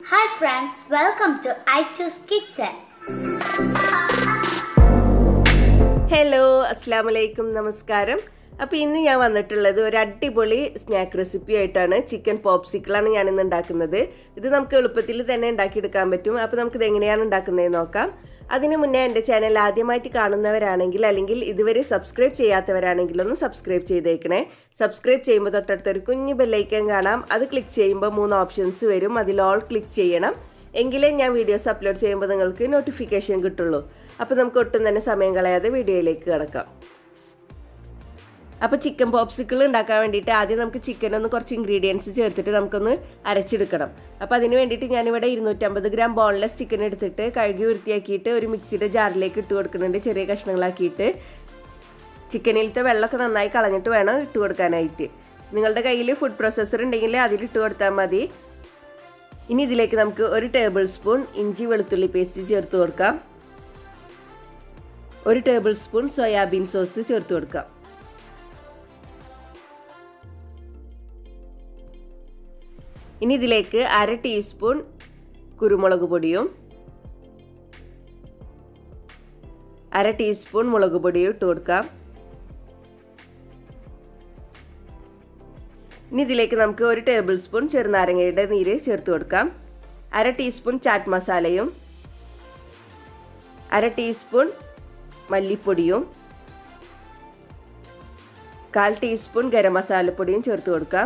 Hi friends, welcome to Aychus kitchen. Hello, assalamu alaikum, namaskaram. അപ്പോൾ ഇന്ന് ഞാൻ വന്നിട്ടുള്ളത് ഒരു അടിപൊളി സ്നാക്ക് റെസിപ്പി ആയിട്ടാണ്. ചിക്കൻ പോപ്സിക്കിൾ ആണ് ഞാൻ ഇന്ന് ഉണ്ടാക്കുന്നത്. ഇത് നമുക്ക് എളുപ്പത്തിൽ തന്നെ ഉണ്ടാക്കിയെടുക്കാൻ പറ്റും. അപ്പോൾ നമുക്ക് ഇത് എങ്ങനെയാണ് ഉണ്ടാക്കുന്നതെന്ന് നോക്കാം. അതിനു മുന്നേ എൻ്റെ ചാനൽ ആദ്യമായിട്ട് കാണുന്നവരാണെങ്കിൽ അല്ലെങ്കിൽ ഇതുവരെ സബ്സ്ക്രൈബ് ചെയ്യാത്തവരാണെങ്കിൽ ഒന്ന് സബ്സ്ക്രൈബ് ചെയ്തേക്കണേ. സബ്സ്ക്രൈബ് ചെയ്യുമ്പോൾ തൊട്ടടുത്തൊരു കുഞ്ഞു ബെല്ലൈക്കൺ കാണാം. അത് ക്ലിക്ക് ചെയ്യുമ്പോൾ 3 ഓപ്ഷൻസ് വരും. അതിൽ ഓൾ ക്ലിക്ക് ചെയ്യണം. എങ്കിലേ ഞാൻ വീഡിയോസ് അപ്ലോഡ് ചെയ്യുമ്പോൾ നിങ്ങൾക്ക് നോട്ടിഫിക്കേഷൻ കിട്ടുള്ളൂ. അപ്പോൾ നമുക്ക് ഒട്ടും തന്നെ സമയം കളയാതെ വീഡിയോയിലേക്ക് കിടക്കാം. അപ്പോൾ ചിക്കൻ പോപ്സിക്കിൾ ഉണ്ടാക്കാൻ വേണ്ടിയിട്ട് ആദ്യം നമുക്ക് ചിക്കൻ ഒന്ന് കുറച്ച് ഇൻഗ്രീഡിയൻസ് ചേർത്തിട്ട് നമുക്കൊന്ന് അരച്ചെടുക്കണം. അപ്പോൾ അതിന് വേണ്ടിയിട്ട് ഞാനിവിടെ 250 ഗ്രാം ബോൺലെസ് ചിക്കൻ എടുത്തിട്ട് കഴുകി വൃത്തിയാക്കിയിട്ട് ഒരു മിക്സിയുടെ ജാറിലേക്ക് ഇട്ട് കൊടുക്കുന്നുണ്ട്. ചെറിയ കഷ്ണങ്ങളാക്കിയിട്ട് ചിക്കനിലത്തെ വെള്ളമൊക്കെ നന്നായി കളഞ്ഞിട്ട് വേണം ഇട്ട് കൊടുക്കാനായിട്ട്. നിങ്ങളുടെ കയ്യിൽ ഫുഡ് പ്രോസസ്സർ ഉണ്ടെങ്കിൽ അതിലിട്ട് കൊടുത്താൽ മതി. ഇനി ഇതിലേക്ക് നമുക്ക് 1 ടേബിൾ സ്പൂൺ ഇഞ്ചി വെളുത്തുള്ളി പേസ്റ്റ് ചേർത്ത് കൊടുക്കാം. 1 ടേബിൾ സ്പൂൺ സോയാബീൻ സോസ് ചേർത്ത് കൊടുക്കാം. ഇനി ഇതിലേക്ക് 1/2 ടീസ്പൂൺ കുരുമുളക് പൊടിയും 1/2 ടീസ്പൂൺ മുളക് പൊടിയും ഇട്ട് കൊടുക്കാം. ഇനി ഇതിലേക്ക് നമുക്ക് 1 ടേബിൾ സ്പൂൺ ചെറുനാരങ്ങയുടെ നീര് ചേർത്ത് കൊടുക്കാം. 1/2 ടീസ്പൂൺ ചാട്ട് മസാലയും 1/2 ടീസ്പൂൺ മല്ലിപ്പൊടിയും 1/4 ടീസ്പൂൺ ഗരം മസാലപ്പൊടിയും ചേർത്ത് കൊടുക്കാം.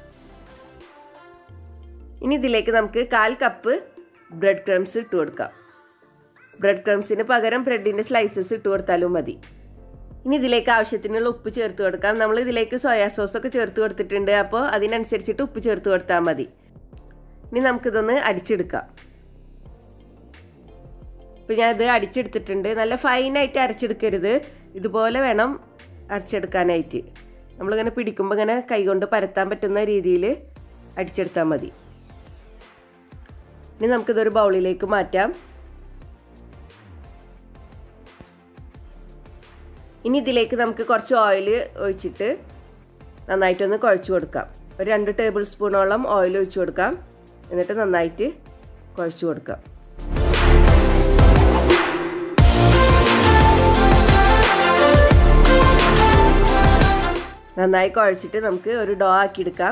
ഇനി ഇതിലേക്ക് നമുക്ക് 1/4 കപ്പ് ബ്രെഡ് ക്രംസ് ഇട്ട് കൊടുക്കാം. ബ്രെഡ് ക്രംസിന് പകരം ബ്രെഡിൻ്റെ സ്ലൈസസ് ഇട്ട് കൊടുത്താലും മതി. ഇനി ഇതിലേക്ക് ആവശ്യത്തിനുള്ള ഉപ്പ് ചേർത്ത് കൊടുക്കാം. നമ്മൾ ഇതിലേക്ക് സോയാ സോസൊക്കെ ചേർത്ത് കൊടുത്തിട്ടുണ്ട്. അപ്പോൾ അതിനനുസരിച്ചിട്ട് ഉപ്പ് ചേർത്ത് കൊടുത്താൽ മതി. ഇനി നമുക്കിതൊന്ന് അടിച്ചെടുക്കാം. ഇപ്പോൾ ഞാനിത് അടിച്ചെടുത്തിട്ടുണ്ട്. നല്ല ഫൈനായിട്ട് അരച്ചെടുക്കരുത്. ഇതുപോലെ വേണം അരച്ചെടുക്കാനായിട്ട്. നമ്മളിങ്ങനെ പിടിക്കുമ്പോൾ ഇങ്ങനെ കൈകൊണ്ട് പരത്താൻ പറ്റുന്ന രീതിയിൽ അടിച്ചെടുത്താൽ മതി. ഇനി നമുക്കിതൊരു ബൗളിലേക്ക് മാറ്റാം. ഇനി ഇതിലേക്ക് നമുക്ക് കുറച്ച് ഓയിൽ ഒഴിച്ചിട്ട് നന്നായിട്ടൊന്ന് കുഴച്ച് കൊടുക്കാം. ഒരു 2 ടേബിൾ സ്പൂണോളം ഓയിൽ ഒഴിച്ച് കൊടുക്കാം. എന്നിട്ട് നന്നായിട്ട് കുഴച്ച് കൊടുക്കാം. നന്നായി കുഴച്ചിട്ട് നമുക്ക് ഒരു ഡോ ആക്കിയെടുക്കാം.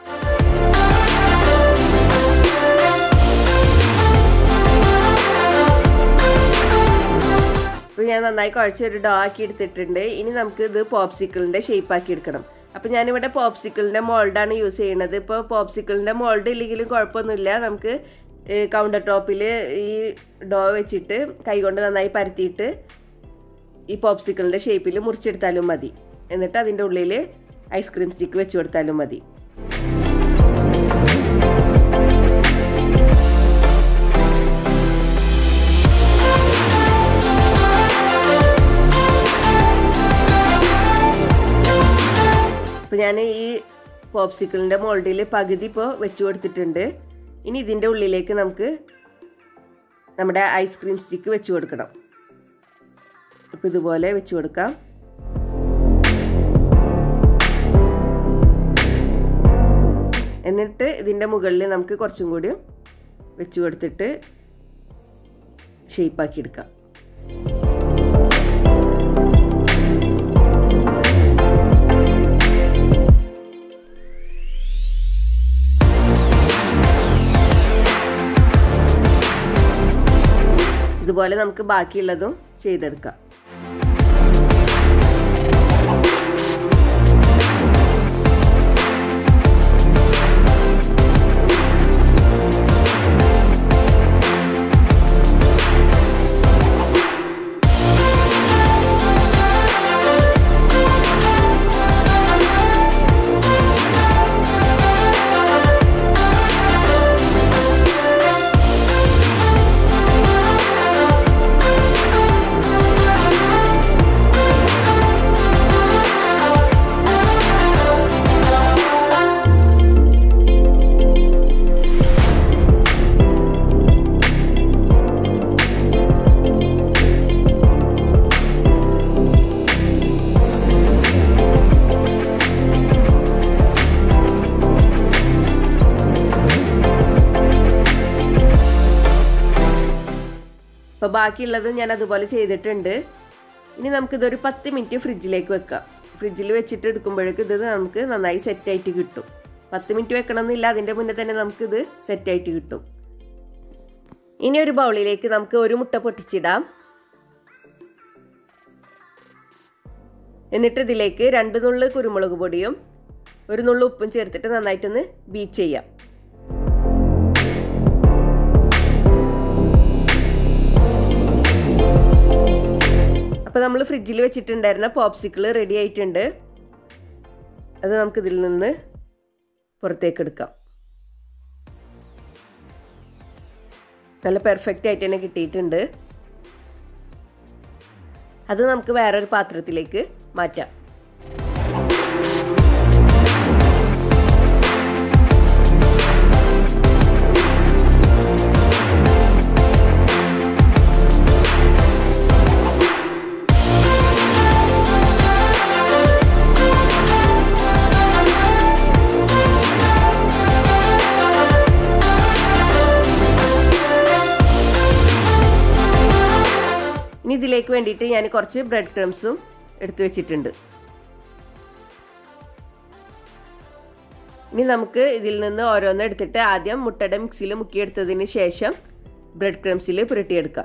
അപ്പോൾ ഞാൻ നന്നായി കുഴച്ച് ഒരു ഡോ ആക്കി എടുത്തിട്ടുണ്ട്. ഇനി നമുക്ക് ഇത് പോപ്സിക്കിളിൻ്റെ ഷേപ്പ് ആക്കി എടുക്കണം. അപ്പോൾ ഞാനിവിടെ പോപ്സിക്കിളിൻ്റെ മോൾഡാണ് യൂസ് ചെയ്യുന്നത്. ഇപ്പോൾ പോപ്സിക്കിളിൻ്റെ മോൾഡ് ഇല്ലെങ്കിലും കുഴപ്പമൊന്നുമില്ല. നമുക്ക് കൗണ്ടർ ടോപ്പിൽ ഈ ഡോ വെച്ചിട്ട് കൈകൊണ്ട് നന്നായി പരത്തിയിട്ട് ഈ പോപ്സിക്കിളിൻ്റെ ഷേപ്പിൽ മുറിച്ചെടുത്താലും മതി. എന്നിട്ട് അതിൻ്റെ ഉള്ളിൽ ഐസ്ക്രീം സ്റ്റിക്ക് വെച്ച് കൊടുത്താലും മതി. അപ്പോൾ ഞാൻ ഈ പോപ്സിക്കിളിൻ്റെ മോൾഡിൽ പകുതി ഇപ്പോൾ വെച്ച് കൊടുത്തിട്ടുണ്ട്. ഇനി ഇതിൻ്റെ ഉള്ളിലേക്ക് നമുക്ക് നമ്മുടെ ഐസ്ക്രീം സ്റ്റിക്ക് വെച്ച് കൊടുക്കണം. അപ്പോൾ ഇതുപോലെ വെച്ച് കൊടുക്കാം. എന്നിട്ട് ഇതിൻ്റെ മുകളിൽ നമുക്ക് കുറച്ചും കൂടി വെച്ച് കൊടുത്തിട്ട് ഷേപ്പാക്കി എടുക്കാം. ഇതുപോലെ നമുക്ക് ബാക്കിയുള്ളതും ചെയ്തെടുക്കാം. അപ്പോൾ ബാക്കിയുള്ളത് ഞാൻ അതുപോലെ ചെയ്തിട്ടുണ്ട്. ഇനി നമുക്കിതൊരു 10 മിനിറ്റ് ഫ്രിഡ്ജിലേക്ക് വെക്കാം. ഫ്രിഡ്ജിൽ വെച്ചിട്ട് എടുക്കുമ്പോഴേക്കും ഇത് നമുക്ക് നന്നായി സെറ്റായിട്ട് കിട്ടും. 10 മിനിറ്റ് വെക്കണമെന്നില്ല, അതിൻ്റെ മുന്നേ തന്നെ നമുക്കിത് സെറ്റായിട്ട് കിട്ടും. ഇനി ഒരു ബൗളിലേക്ക് നമുക്ക് ഒരു മുട്ട പൊട്ടിച്ചിടാം. എന്നിട്ട് ഇതിലേക്ക് 2 നുള്ള് കുരുമുളക് പൊടിയും 1 നുള്ള് ഉപ്പും ചേർത്തിട്ട് നന്നായിട്ടൊന്ന് ബീറ്റ് ചെയ്യാം. അപ്പോൾ നമ്മൾ ഫ്രിഡ്ജിൽ വെച്ചിട്ടുണ്ടായിരുന്ന പോപ്സിക്കിൾ റെഡി ആയിട്ടുണ്ട്. അത് നമുക്കിതിൽ നിന്ന് പുറത്തേക്ക് എടുക്കാം. നല്ല പെർഫെക്റ്റ് ആയിട്ട് തന്നെ കിട്ടിയിട്ടുണ്ട്. അത് നമുക്ക് വേറൊരു പാത്രത്തിലേക്ക് മാറ്റാം. ഇനി ഇതിലേക്ക് വേണ്ടിയിട്ട് ഞാൻ കുറച്ച് ബ്രെഡ് ക്രംസും എടുത്തു വെച്ചിട്ടുണ്ട്. ഇനി നമുക്ക് ഇതിൽ നിന്ന് ഓരോന്ന് എടുത്തിട്ട് ആദ്യം മുട്ടയുടെ മിക്സിയിൽ മുക്കിയെടുത്തതിന് ശേഷം ബ്രെഡ് ക്രംസിൽ പുരട്ടിയെടുക്കാം.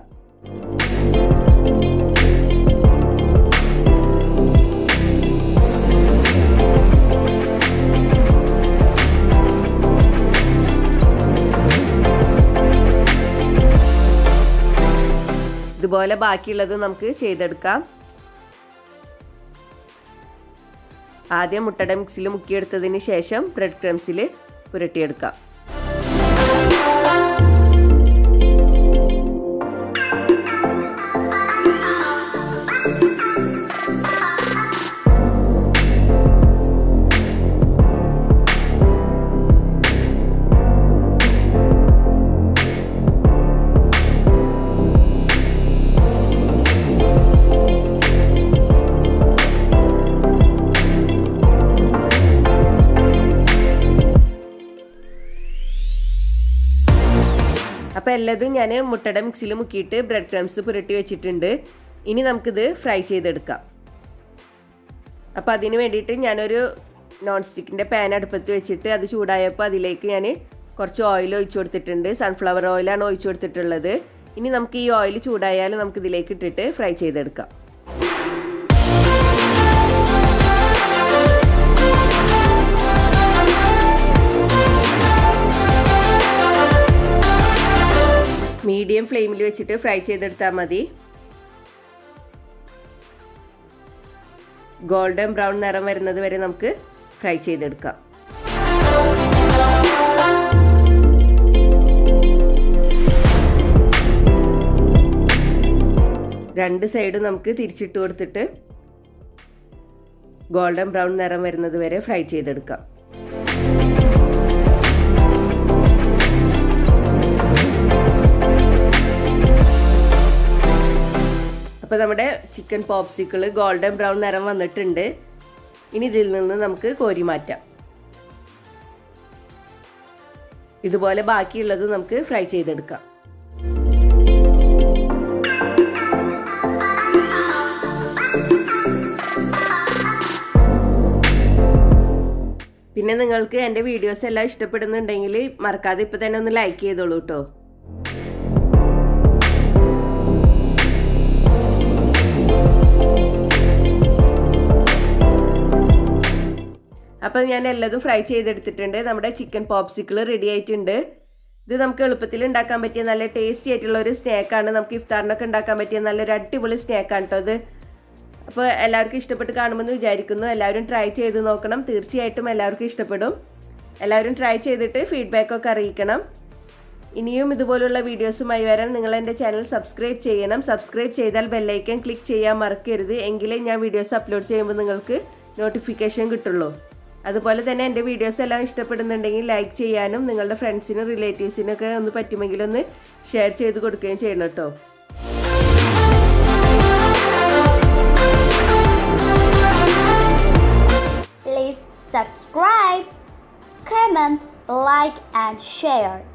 ഇതുപോലെ ബാക്കിയുള്ളത് നമുക്ക് ചെയ്തെടുക്കാം. ആദ്യം മുട്ടയുടെ മിക്സിയിൽ മുക്കിയെടുത്തതിന് ശേഷം ബ്രെഡ് ക്രംസിൽ പുരട്ടിയെടുക്കാം. അപ്പോൾ എല്ലാതും ഞാൻ മുട്ടയുടെ മിക്സിയിൽ മുക്കിയിട്ട് ബ്രെഡ് ക്രംസ് പുരട്ടി വെച്ചിട്ടുണ്ട്. ഇനി നമുക്കിത് ഫ്രൈ ചെയ്തെടുക്കാം. അപ്പോൾ അതിന് വേണ്ടിയിട്ട് ഞാനൊരു നോൺ സ്റ്റിക്കിൻ്റെ പാൻ അടുപ്പത്ത് വെച്ചിട്ട് അത് ചൂടായപ്പോൾ അതിലേക്ക് ഞാൻ കുറച്ച് ഓയിൽ ഒഴിച്ചു കൊടുത്തിട്ടുണ്ട്. സൺഫ്ലവർ ഓയിലാണ് ഒഴിച്ചു കൊടുത്തിട്ടുള്ളത്. ഇനി നമുക്ക് ഈ ഓയിൽ ചൂടായാൽ നമുക്കിതിലേക്ക് ഇട്ടിട്ട് ഫ്രൈ ചെയ്തെടുക്കാം. മീഡിയം ഫ്ലെയിമിൽ വെച്ചിട്ട് ഫ്രൈ ചെയ്തെടുത്താൽ മതി. ഗോൾഡൻ ബ്രൗൺ നിറം വരുന്നത് വരെ നമുക്ക് ഫ്രൈ ചെയ്തെടുക്കാം. രണ്ട് സൈഡും നമുക്ക് തിരിച്ചിട്ട് കൊടുത്തിട്ട് ഗോൾഡൻ ബ്രൗൺ നിറം വരുന്നത് വരെ ഫ്രൈ ചെയ്തെടുക്കാം. അപ്പോൾ നമ്മുടെ ചിക്കൻ പോപ്സിക്കിൾ ഗോൾഡൻ ബ്രൗൺ നിറം വന്നിട്ടുണ്ട്. ഇനി ഇതിൽ നിന്ന് നമുക്ക് കോരി മാറ്റാം. ഇതുപോലെ ബാക്കിയുള്ളത് നമുക്ക് ഫ്രൈ ചെയ്തെടുക്കാം. പിന്നെ നിങ്ങൾക്ക് എൻ്റെ വീഡിയോസ് എല്ലാം ഇഷ്ടപ്പെടുന്നുണ്ടെങ്കിൽ മറക്കാതെ ഇപ്പോൾ തന്നെ ഒന്ന് ലൈക്ക് ചെയ്തോളൂ കേട്ടോ. അപ്പോൾ ഞാൻ എല്ലാതും ഫ്രൈ ചെയ്തെടുത്തിട്ടുണ്ട്. നമ്മുടെ ചിക്കൻ പോപ്സിക്കിൾ റെഡി ആയിട്ടുണ്ട്. ഇത് നമുക്ക് എളുപ്പത്തിൽ ഉണ്ടാക്കാൻ പറ്റിയ നല്ല ടേസ്റ്റി ആയിട്ടുള്ള ഒരു സ്നാക്കാണ്. നമുക്ക് ഇഫ്താറിനൊക്കെ ഉണ്ടാക്കാൻ പറ്റിയ നല്ലൊരു അടിപൊളി സ്നാക്കാണ് കേട്ടോ ഇത്. അപ്പോൾ എല്ലാവർക്കും ഇഷ്ടപ്പെട്ട് കാണുമെന്ന് വിചാരിക്കുന്നു. എല്ലാവരും ട്രൈ ചെയ്ത് നോക്കണം. തീർച്ചയായിട്ടും എല്ലാവർക്കും ഇഷ്ടപ്പെടും. എല്ലാവരും ട്രൈ ചെയ്തിട്ട് ഫീഡ്ബാക്കൊക്കെ അറിയിക്കണം. ഇനിയും ഇതുപോലുള്ള വീഡിയോസുമായി വരാൻ നിങ്ങൾ എൻ്റെ ചാനൽ സബ്സ്ക്രൈബ് ചെയ്യണം. സബ്സ്ക്രൈബ് ചെയ്താൽ ബെല്ലൈക്കൺ ക്ലിക്ക് ചെയ്യാൻ മറക്കരുത്. എങ്കിലേ ഞാൻ വീഡിയോസ് അപ്ലോഡ് ചെയ്യുമ്പോൾ നിങ്ങൾക്ക് നോട്ടിഫിക്കേഷൻ കിട്ടുള്ളൂ. അതുപോലെ തന്നെ എൻ്റെ വീഡിയോസ് എല്ലാം ഇഷ്ടപ്പെടുന്നുണ്ടെങ്കിൽ ലൈക്ക് ചെയ്യാനും നിങ്ങളുടെ ഫ്രണ്ട്സിനും റിലേറ്റീവ്സിനൊക്കെ ഒന്ന് പറ്റുമെങ്കിൽ ഒന്ന് ഷെയർ ചെയ്ത് കൊടുക്കുകയും ചെയ്യണം കേട്ടോ. Please subscribe, comment, like and share.